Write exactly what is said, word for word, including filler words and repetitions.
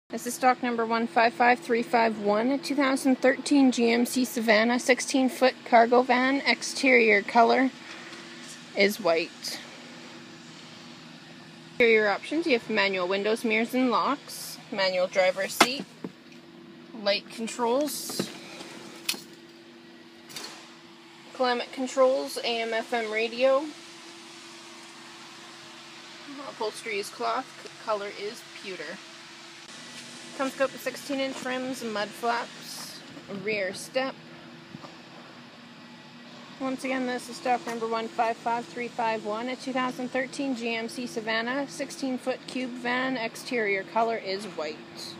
This is stock number one five five three five one, a two thousand thirteen G M C Savana sixteen foot cargo van. Exterior color is white. Interior options, you have manual windows, mirrors, and locks, manual driver's seat, light controls, climate controls, A M F M radio, upholstery is cloth, color is pewter. Comes equipped with sixteen inch rims, mud flaps, rear step. Once again, this is stock number one five five three five one, a two thousand thirteen G M C Savana sixteen foot cube van. Exterior color is white.